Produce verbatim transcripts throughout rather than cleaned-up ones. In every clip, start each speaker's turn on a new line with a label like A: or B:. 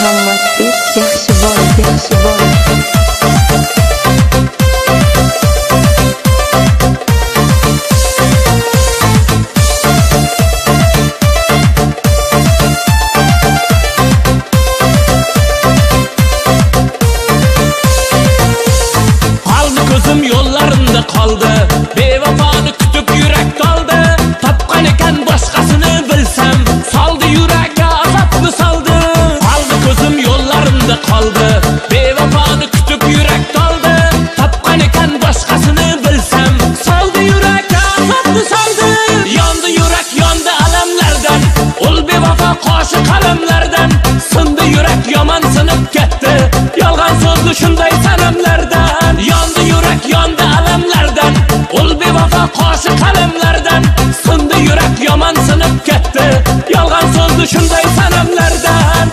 A: Muhammadbek Yaxshiboyev Yaxshiboyev
B: Ko'zim yo'llarimda qoldi, bevafoni kutib yurak toldi. Topgan ekan boshqasini bilsam, soldi yurakka azobni soldi. Qoldi ko'zim yo'llarimda qoldi, bevafoni kutib yurak toldi. Topgan ekan boshqasini bilsam, soldi yurakka azobni soldi. Yondi yurak, yondi alamlardan, ul bevafo qoshi qalamlardan. Sindi yurak, yomon sinib ketdi, yolg'on so'zli shunday sanamlardan. Yondi yurak, yondi alamlardan, ul bevafo qoshi qalamlardan. Sindi yurak, yomon sinib ketdi, yolg'on so'zli shunday sanamlardan.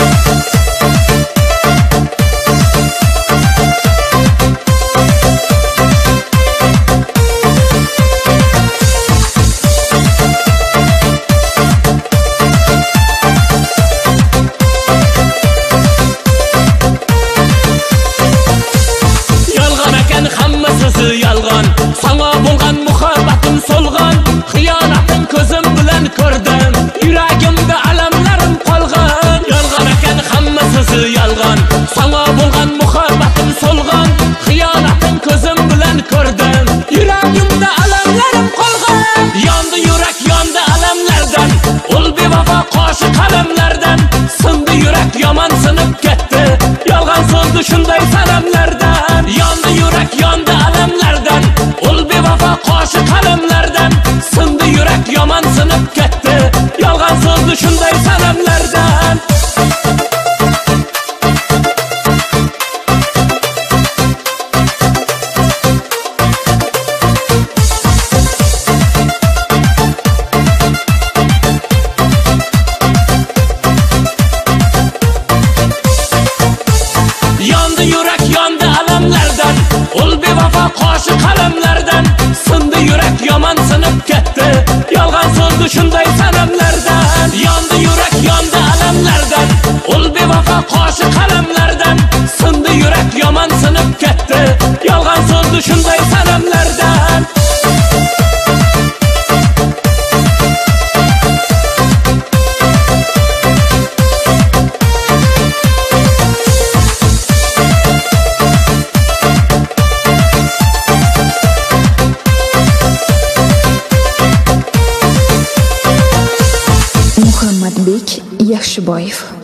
B: Yolg'on, sana bo'lgan muhabbatim so'lg'on. Xiyonating ko'zim bilan ko'rdim, yuragimda alamlarim qolgan. Yolg'on ekan hammasi yolg'on, sana bo'lgan muhabbatim so'lg'on. Xiyonating ko'zim bilan ko'rdim, yuragimda alamlarim qolgan. Yondi yurak, yondi alamlardan, ul bevafo qoshi qalamlardan. Sindi yurak, yomon sinib ketdi, yolg'on so'zli shunday sanamlardan. Yondi yurak, yondi alamlardan, ul bevafo qoshi qalamlardan. Sindi yurak, yomon sinib ketdi, yolg'on so'zli shunday sanamlardan. Yondi yurak, yondi alamlardan, ul bevafo qoshi qalamlardan. Sindi yurak, yomon sinib ketdi, yolg'on so'zli shunday sanamlardan. Yondi yurak, yondi alamlardan, ul bevafo qoshi qalamlardan. Sindi yurak, yomon sinib ketdi, yolg'on so'zli shunday sanamlardan.
A: Muhammadbek Yaxshiboyev